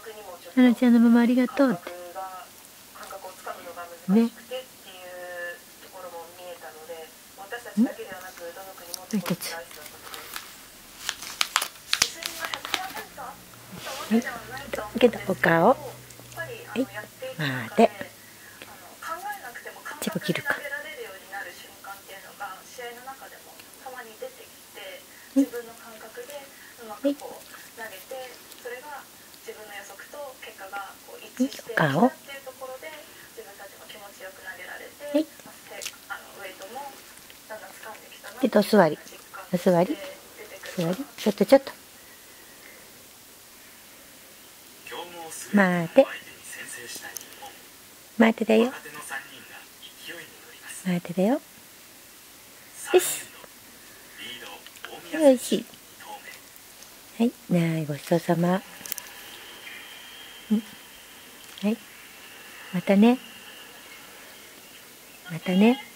ななちゃんのママありがとうってね。もう一つ。はい、けどお顔。はい、待て。チェコ切るか。はい。お顔。はい。で、お座り。お座り。お座り。ちょっとちょっと。待て。待てだよ。待てだよ。よし。おいしい。はい。なあ、ごちそうさま。はい。またね。またね。